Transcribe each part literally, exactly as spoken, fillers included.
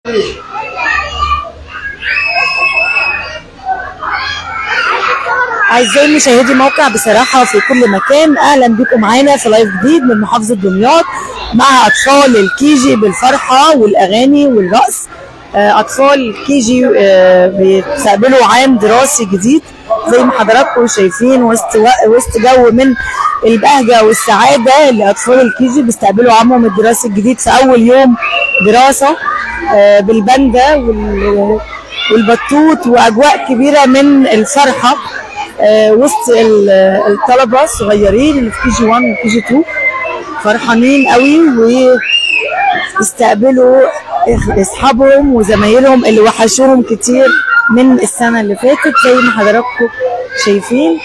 أعزائي مشاهدي موقع بصراحة في كل مكان، أهلا بكم معانا في لايف جديد من محافظة دمياط مع أطفال الكيجي بالفرحة والأغاني والرقص. أطفال كيجي بيستقبلوا عام دراسي جديد زي ما حضراتكم شايفين، وسط وسط جو من البهجة والسعادة اللي أطفال الكيجي بيستقبلوا عامهم الدراسي الجديد في أول يوم دراسة بالباندا والبطوط، وأجواء كبيرة من الفرحة وسط الطلبة الصغيرين اللي في كي جي واحد وكي جي اتنين، فرحانين قوي ويستقبلوا اصحابهم وزمايلهم اللي وحشوهم كتير من السنة اللي فاتت. زي ما حضراتكم شايفين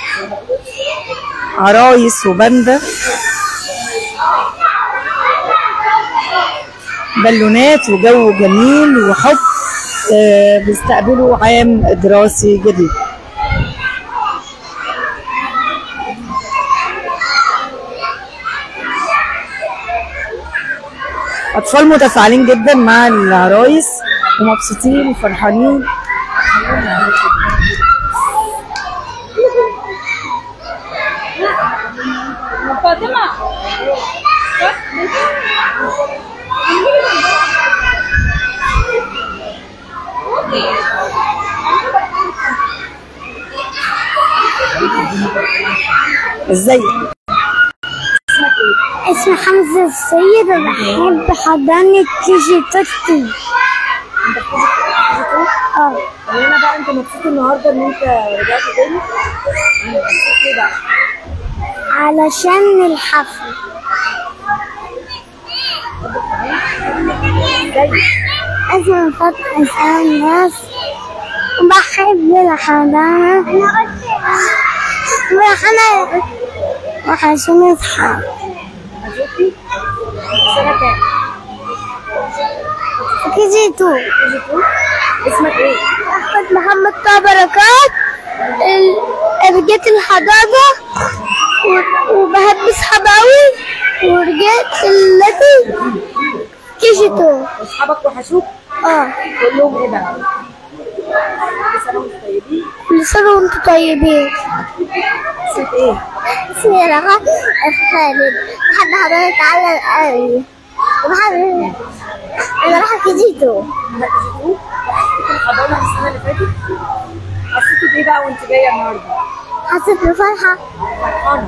عرايس وباندا، بالونات وجو جميل وحب، بيستقبلوا عام دراسي جديد. أطفال متفاعلين جدا مع العرايس ومبسوطين وفرحانين. فاطمة ازيك؟ اسمي حمزة السيد وبحب حضانة كي جي اتنين. اه خلينا بقى، انت مبسوط النهارده ان انت رجعت تاني؟ مبسوط ليه بقى؟ علشان الحفل. اسمي فتحي الناس وبحب الحضانة وحنا وحشوني اصحابي. عجبتي؟ سنة كام؟ كي جي اتنين. كي جي اتنين؟ اسمك ايه؟ احمد محمد طه بركات، رجعت الحضانة وبحب اصحابي اوي ورجعت التي كي جي اتنين. اصحابك وحشوك؟ اه. كلهم ايه بقى؟ كل سنة وانتم طيبين. كل سنة وانتم طيبين. اسمك ايه؟ اسمي رغد خالد، بحب حضرتك على القوي وبحب انا رايحة كي جي اتنين. حسيتي الحضانة السنة اللي فاتت؟ حسيتي بايه بقى وانت جاية النهارده؟ حسيت بفرحة. فرحانة.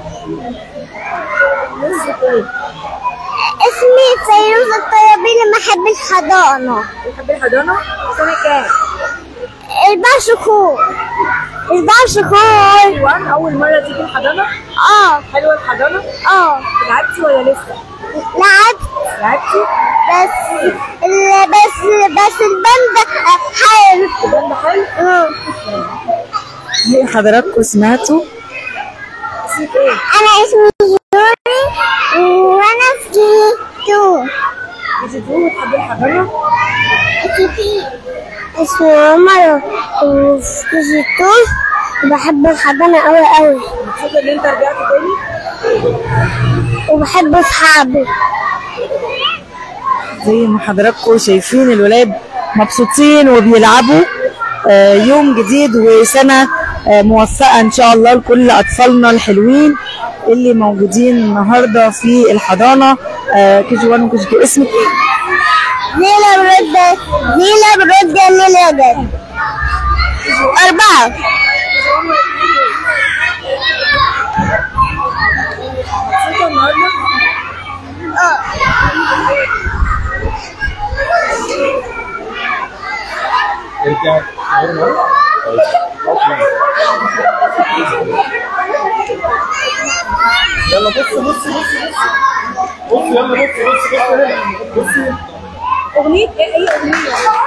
اسمك ايه؟ اسمي فيروز الطيبين، بحب الحضانة. بتحب الحضانة؟ سنة كام؟ أربع شهور. أربع شهور. ايوه، أول مرة تيجي الحضانة؟ اه. حلوة الحضانة؟ اه. لعبتي ولا لسه؟ لعبت. لعبتي؟ بس بس بس الباندا حلو. الباندا حلو؟ اه. ليه حضراتكم سمعتوا؟ اسمك ايه؟ أنا اسمي يوري وأنا في كي جي اتنين. كي جي اتنين بتحبي الحضانة؟ اسمي عمر وفي كي جي اتنين وبحب الحضانة أوي أوي. مبسوطة إن أنت رجعت تاني؟ وبحب أصحابي. زي ما حضراتكم شايفين الولاد مبسوطين وبيلعبوا. آه يوم جديد وسنة آه موفقة إن شاء الله لكل أطفالنا الحلوين اللي موجودين النهارده في الحضانة آه كي جي واحد وكي جي اتنين. اسمك إيه؟ زينب رد زينب رد ميلاد. أربعة. مبسوطة النهارده؟ اه. ارجع يلا بص بص بص بص بص يلا بص بص بص بص. أغنية إيه؟ أي أغنية؟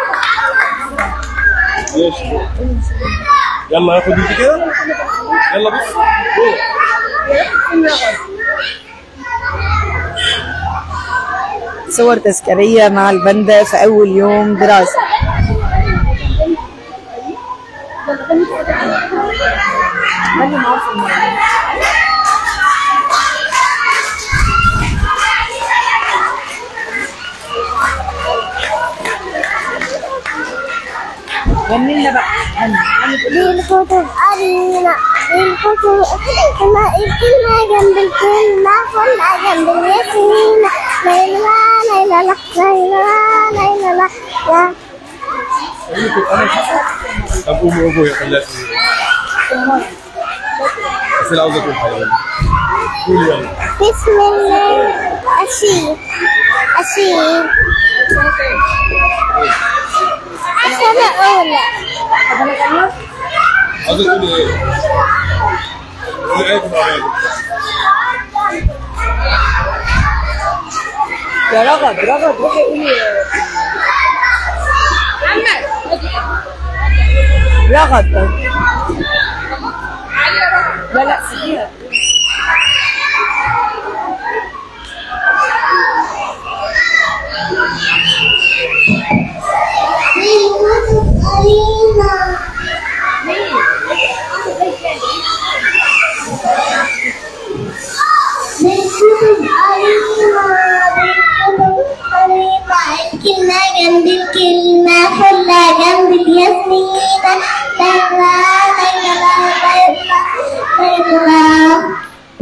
ماشي. يلا ياخد انت كده. يلا بص. صور تذكارية مع الباندا في أول يوم دراسة. غني لنا بقى، غني غني. بالكتب قرينا بالكتب كما الكلمة جنب الكلمة كلها جنب الياسين. ليلى ليلى لا ليلى ليلى لا لا. طب قومي قومي خليها بس انا عاوز اكل حاجه. قولي يلا. بسم الله أشيل أشيل سنة أولى. عاوزة تقولي ايه؟ قولي ايه في العمال؟ يا رغد رغد روحي قولي رغد. لا لا سيبيها. بالكتب قرينا بالكتب قرينا بالكتب قرينا الكلمة جنب الكلمة كلها جنب الياسمين. ليلى ليلى ليلى ليلى.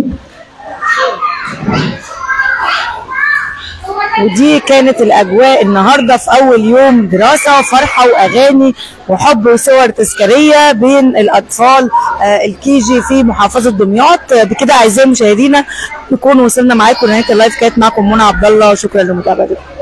ودي كانت الأجواء النهاردة في أول يوم دراسة، فرحة وأغاني وحب وصور تذكارية بين الأطفال الكيجي في محافظة دمياط. بكده أعزائي مشاهدينا نكون وصلنا معاكم لنهاية اللايف. كانت معكم منى عبد الله، شكرا لمتابعتكم.